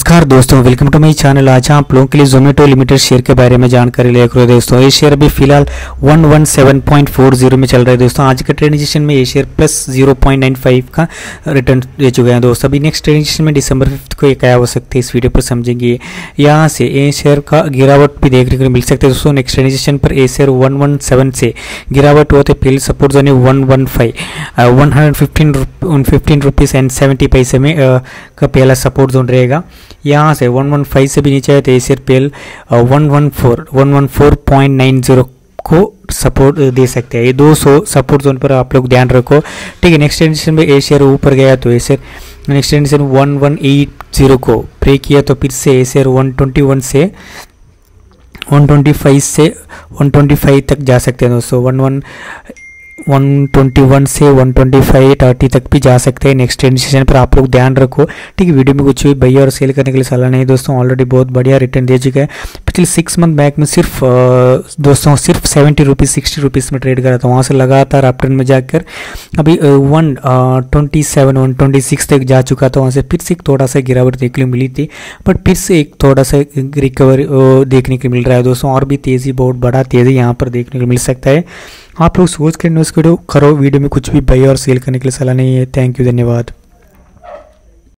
नमस्कार दोस्तों, welcome to my channel. आज आप लोगों के लिए जोमेटो लिमिटेड शेयर के बारे में जानकारी लेकर रहे दोस्तों। ये शेयर अभी फिलहाल 117.40 में चल रहा है दोस्तों। आज के ट्रेडिंग सेशन में ये शेयर प्लस 0.95 का रिटर्न दे चुके हैं दोस्तों। अभी नेक्स्ट ट्रेडिंग सेशन में दिसंबर 5 को ये क्या हो सकते हैं इस वीडियो पर समझेंगे। यहाँ से ये शेयर का गिरावट भी देखने को मिल सकते हैं दोस्तों। नेक्स्ट ट्रेडिंग सेशन पर ये शेयर 117 से गिरावट होते पहले सपोर्ट जोन है 115 रुपीज़ एंड 70 पैसे में का पहला सपोर्ट जोन रहेगा। यहाँ से 115 से भी नीचे है तो ये शेयर पहले 114.90 को सपोर्ट दे सकते हैं। ये 200 सपोर्ट जोन पर आप लोग ध्यान रखो, ठीक है। नेक्स्ट ट्रेडिंग में ये शेयर ऊपर गया तो ये शेयर नेक्स्ट ट्रेडिंग 1180 को ब्रेक किया तो फिर से ये शेयर 121 से 125 तक जा सकते हैं दोस्तों। 121 से 125.30 तक भी जा सकते हैं। नेक्स्ट ट्रेडिंग सेशन पर आप लोग ध्यान रखो, ठीक है। वीडियो में कुछ भी बाई और सेल करने के लिए सलाह नहीं दोस्तों। ऑलरेडी बहुत बढ़िया रिटर्न दे चुका है। पिछले 6 मंथ बैक में सिर्फ दोस्तों 70 रुपीज़ 60 रुपीज़ में ट्रेड करा था। वहाँ से लगातार अपट्रेंड में जाकर अभी 127 126 तक जा चुका था। वहाँ से फिर से एक थोड़ा सा गिरावट देखने को मिली थी, बट फिर से एक थोड़ा सा रिकवर देखने को मिल रहा है दोस्तों। और भी तेज़ी, बहुत बड़ा तेज़ी यहाँ पर देखने को मिल सकता है। आप लोग सोच कर इन्वेस्ट करो, वीडियो में कुछ भी बाई और सेल करने के लिए सलाह नहीं है। थैंक यू, धन्यवाद।